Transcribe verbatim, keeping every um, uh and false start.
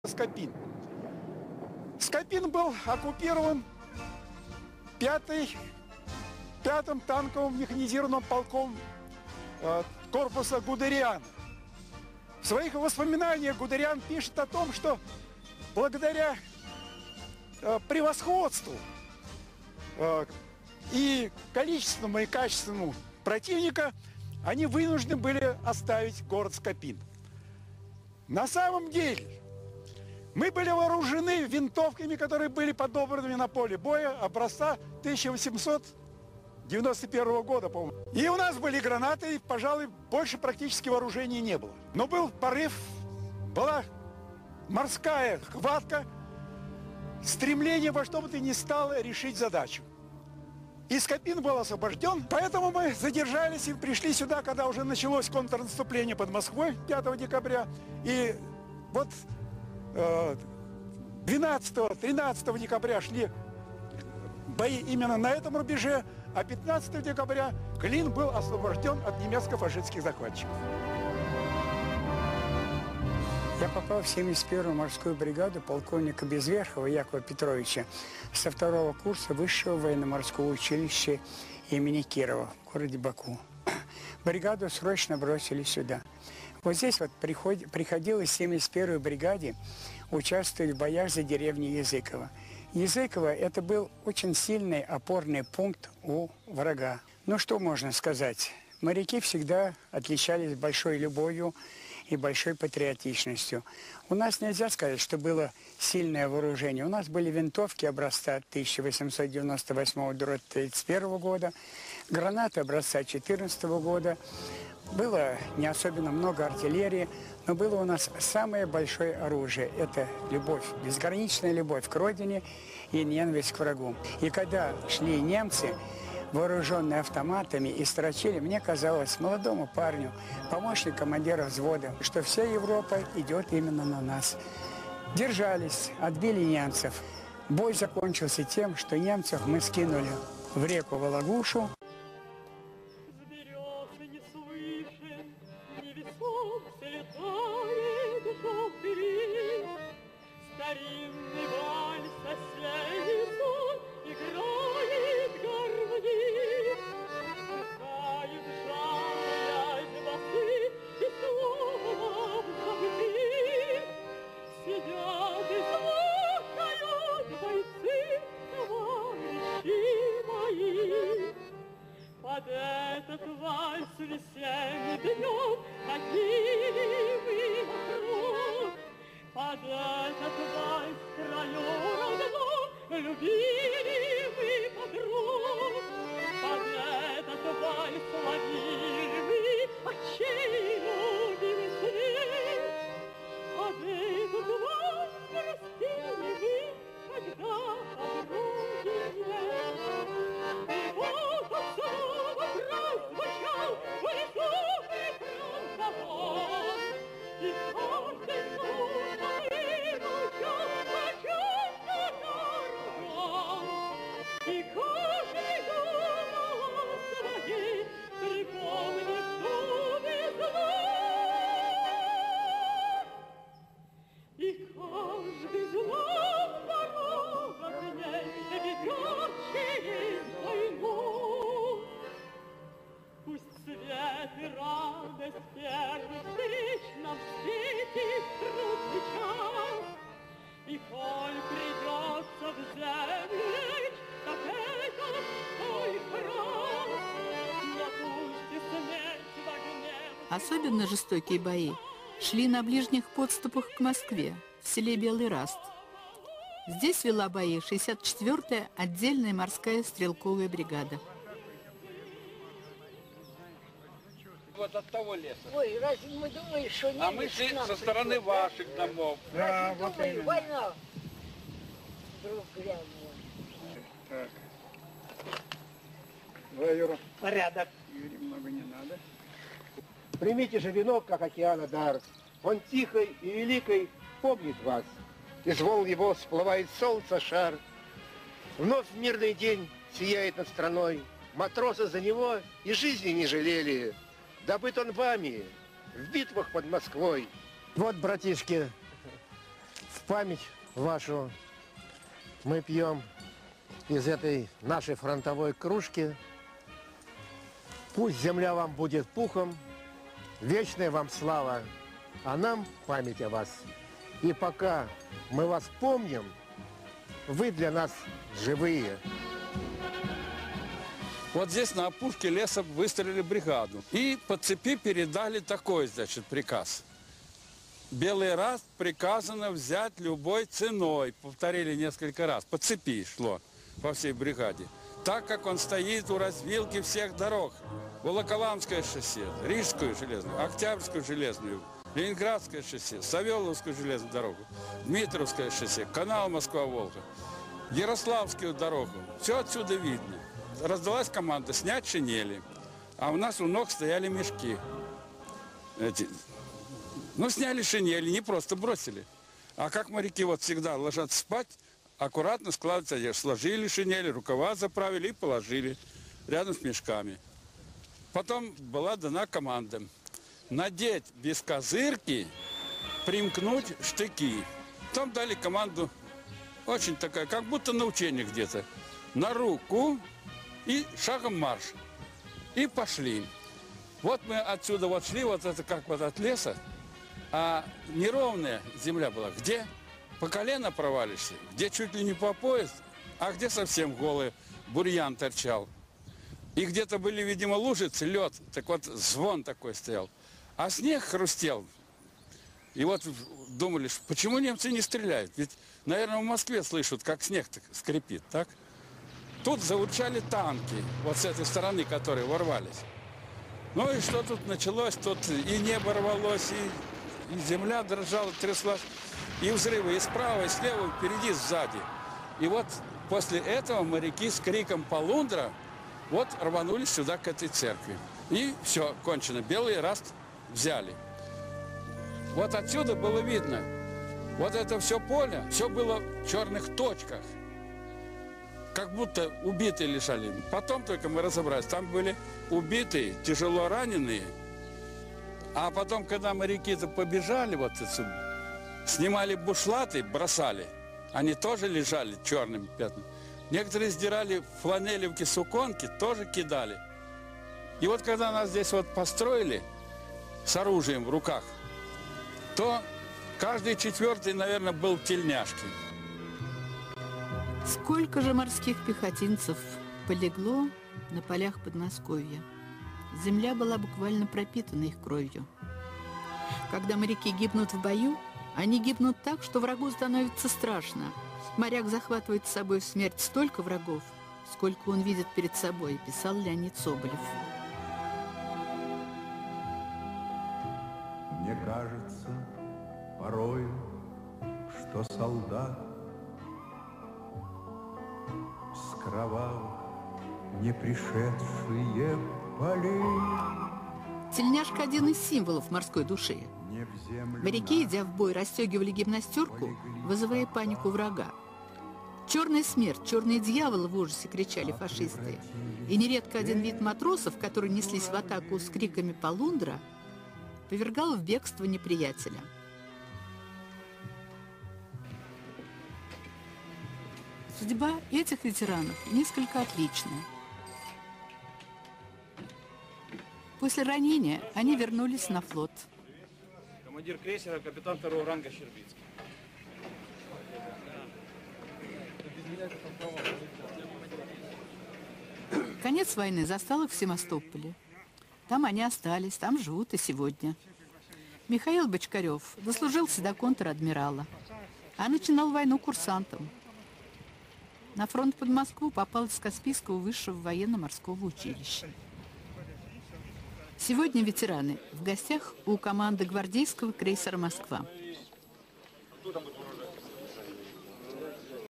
Скопин. Скопин был оккупирован пятым танковым механизированным полком э, корпуса Гудериана. В своих воспоминаниях Гудериан пишет о том, что благодаря э, превосходству э, и количественному, и качественному противника они вынуждены были оставить город Скопин. На самом деле мы были вооружены винтовками, которые были подобраны на поле боя образца тысяча восемьсот девяносто первого года, по-моему. И у нас были гранаты, и, пожалуй, больше практически вооружения не было. Но был порыв, была морская хватка, стремление во что бы то ни стало решить задачу. И Скопин был освобожден, поэтому мы задержались и пришли сюда, когда уже началось контрнаступление под Москвой пятого декабря. И вот двенадцатого-тринадцатого декабря шли бои именно на этом рубеже, а пятнадцатого декабря Клин был освобожден от немецко-фашистских захватчиков. Я попал в семьдесят первую морскую бригаду полковника Безверхова Якова Петровича со второго курса Высшего военно-морского училища имени Кирова в городе Баку. Бригаду срочно бросили сюда. Вот здесь вот приход... приходилось в семьдесят первой бригаде участвовать в боях за деревню Языково. Языково – это был очень сильный опорный пункт у врага. Ну что можно сказать? Моряки всегда отличались большой любовью и большой патриотичностью. У нас нельзя сказать, что было сильное вооружение. У нас были винтовки образца тысяча восемьсот девяносто восьмого — тридцать первого года, гранаты образца четырнадцатого года. Было не особенно много артиллерии, но было у нас самое большое оружие. Это любовь, безграничная любовь к родине и ненависть к врагу. И когда шли немцы, вооруженные автоматами, и строчили, мне казалось, молодому парню, помощник командира взвода, что вся Европа идет именно на нас. Держались, отбили немцев. Бой закончился тем, что немцев мы скинули в реку Вологушу. Старинный вальс, осенний сон играет гармонист. Сверкают жалясь басы и словом забыты. Сидят и слушают бойцы, товарищи мои. Под этот вальс весенний днем какие мы вокруг. Под этот вальс краю родном любили мы подруг. Под этот вальс ловили мы очей любимый свет. Под этот вальс простили мы, когда подруги нет. И вот он снова прозвучал в лесу прекрасный завод. И каждый снова вымолчал, почему дорога. И каждый думал о своей, припомнив ту весну. И каждый знал дорога к ней, ведет через войну. Пусть свет и радость первых встреч нам светит трудный час, и коль придется в землю лечь, так это только раз. Но пусть и смерть в огне. Особенно жестокие бои шли на ближних подступах к Москве, в селе Белый Раст. Здесь вела бои шестьдесят четвёртая отдельная морская стрелковая бригада. Вот от того леса. Ой, разве мы думали, что немец А мы шли со стороны придет, ваших домов. Да, вот думали, война вдруг глянула. Так. Да, Юра. Порядок. Юрий, много не надо. Примите же венок, как океана дар. Он тихой и великой помнит вас. Из волн его всплывает солнце шар. Вновь в мирный день сияет над страной. Матросы за него и жизни не жалели. Добыт он вами в битвах под Москвой. Вот, братишки, в память вашу мы пьем из этой нашей фронтовой кружки. Пусть земля вам будет пухом, вечная вам слава, а нам память о вас. И пока мы вас помним, вы для нас живые. Вот здесь на опушке леса выстроили бригаду. И по цепи передали такой, значит, приказ. Белый Эраст приказано взять любой ценой. Повторили несколько раз. По цепи шло по всей бригаде. Так как он стоит у развилки всех дорог. Волоколамское шоссе, Рижскую железную, Октябрьскую железную, Ленинградское шоссе, Савеловскую железную дорогу, Дмитровское шоссе, канал Москва-Волга, Ярославскую дорогу. Все отсюда видно. Раздалась команда снять шинели, а у нас у ног стояли мешки. Эти. Ну, сняли шинели, не просто бросили. А как моряки вот всегда ложатся спать, аккуратно складываются одежду. Сложили шинели, рукава заправили и положили рядом с мешками. Потом была дана команда надеть без козырки, примкнуть штыки. Потом дали команду, очень такая, как будто на учениях где-то, на руку и шагом марш. И пошли. Вот мы отсюда вот шли, вот это как вот от леса, а неровная земля была. Где по колено провалишься, где чуть ли не по пояс, а где совсем голый бурьян торчал. И где-то были, видимо, лужицы, лед, так вот звон такой стоял. А снег хрустел. И вот думали, почему немцы не стреляют? Ведь, наверное, в Москве слышат, как снег скрипит, так? Тут заурчали танки, вот с этой стороны, которые ворвались. Ну и что тут началось? Тут и небо рвалось, и, и земля дрожала, тряслась, и взрывы и справа, и слева, и впереди, сзади. И вот после этого моряки с криком «Полундра» вот рванулись сюда, к этой церкви. И все, кончено. Белый Эраст взяли. Вот отсюда было видно, вот это все поле, все было в черных точках. Как будто убитые лежали. Потом только мы разобрались, там были убитые, тяжело раненые. А потом, когда моряки-то побежали вот отсюда, снимали бушлаты, бросали, они тоже лежали черными пятнами. Некоторые сдирали фланелевки, суконки, тоже кидали. И вот когда нас здесь вот построили с оружием в руках, то каждый четвертый, наверное, был в тельняшке. Сколько же морских пехотинцев полегло на полях Подмосковья? Земля была буквально пропитана их кровью. Когда моряки гибнут в бою, они гибнут так, что врагу становится страшно. Моряк захватывает с собой в смерть столько врагов, сколько он видит перед собой, писал Леонид Соболев. Мне кажется порою, что солдат с кровавых не пришедшие полей. Тельняшка – один из символов морской души. Моряки, идя в бой, расстегивали гимнастерку, вызывая панику врага. «Черная смерть, черные дьяволы» в ужасе кричали фашисты. И нередко один вид матросов, которые неслись в атаку с криками «Полундра», повергал в бегство неприятеля. Судьба этих ветеранов несколько отлична. После ранения они вернулись на флот. Командир крейсера, капитан второго ранга Щербицкий. Конец войны застал их в Севастополе. Там они остались, там живут и сегодня. Михаил Бочкарев дослужился до контр-адмирала, а начинал войну курсантом. На фронт под Москву попал из Каспийского высшего военно-морского училища. Сегодня ветераны в гостях у команды гвардейского крейсера «Москва».